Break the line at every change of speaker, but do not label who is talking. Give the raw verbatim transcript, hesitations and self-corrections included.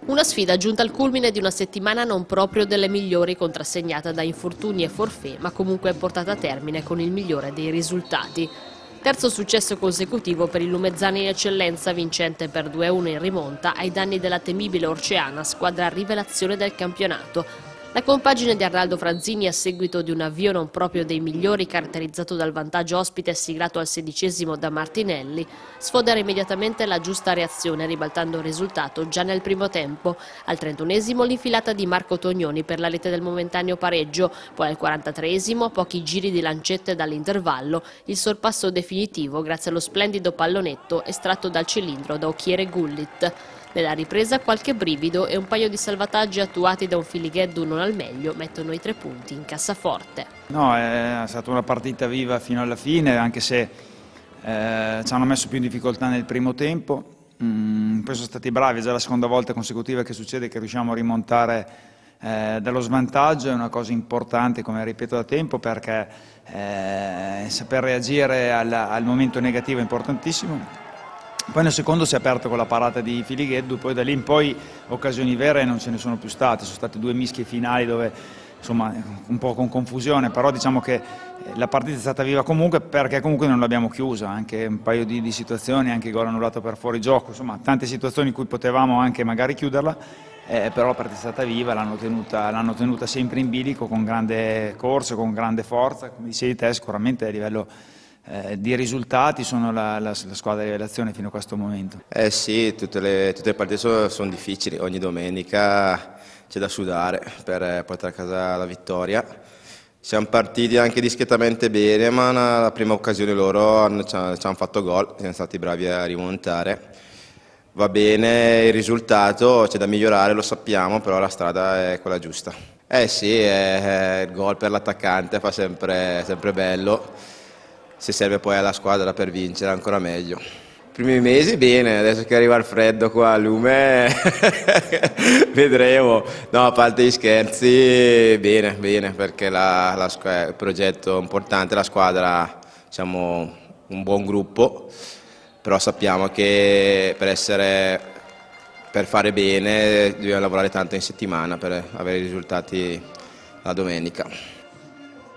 Una sfida giunta al culmine di una settimana non proprio delle migliori, contrassegnata da infortuni e forfait, ma comunque portata a termine con il migliore dei risultati. Terzo successo consecutivo per il Lumezzana in eccellenza, vincente per due a uno in rimonta ai danni della temibile Orceana, squadra rivelazione del campionato. La compagine di Arnaldo Franzini, a seguito di un avvio non proprio dei migliori, caratterizzato dal vantaggio ospite siglato al sedicesimo da Martinelli, sfodera immediatamente la giusta reazione, ribaltando il risultato già nel primo tempo. Al trentunesimo l'infilata di Marco Tognoni per la rete del momentaneo pareggio, poi al quarantatreesimo, a pochi giri di lancette dall'intervallo, il sorpasso definitivo grazie allo splendido pallonetto estratto dal cilindro da Occhiere Gullit. Nella ripresa qualche brivido e un paio di salvataggi attuati da un Filigheddu non al meglio mettono i tre punti in cassaforte.
No, è stata una partita viva fino alla fine, anche se eh, ci hanno messo più in difficoltà nel primo tempo. Mm, poi sono stati bravi, è già la seconda volta consecutiva che succede che riusciamo a rimontare eh, dallo svantaggio, è una cosa importante, come ripeto da tempo, perché eh, saper reagire al, al momento negativo è importantissimo. Poi nel secondo si è aperto con la parata di Filigheddu, poi da lì in poi occasioni vere non ce ne sono più state, sono state due mischie finali dove insomma un po' con confusione, però diciamo che la partita è stata viva comunque perché comunque non l'abbiamo chiusa, anche un paio di, di situazioni, anche gol annullato per fuorigioco, insomma tante situazioni in cui potevamo anche magari chiuderla, eh, però la partita è stata viva, l'hanno tenuta, l'hanno tenuta sempre in bilico, con grande corso, con grande forza, come dicevi te sicuramente a livello Eh, di risultati sono la, la, la squadra di rivelazione fino a questo momento.
Eh sì, tutte le, tutte le partite sono, sono difficili, ogni domenica c'è da sudare per portare a casa la vittoria. Siamo partiti anche discretamente bene, ma la prima occasione loro hanno, ci hanno fatto gol, siamo stati bravi a rimontare. Va bene il risultato, c'è da migliorare, lo sappiamo, però la strada è quella giusta. Eh sì, è, è il gol per l'attaccante fa sempre, sempre bello. Se serve poi alla squadra per vincere ancora meglio. I primi mesi bene, adesso che arriva il freddo qua a lume vedremo. No, a parte gli scherzi, bene, bene, perché la, la, il progetto è importante, la squadra, siamo un buon gruppo, però sappiamo che per essere, per fare bene dobbiamo lavorare tanto in settimana per avere i risultati la domenica.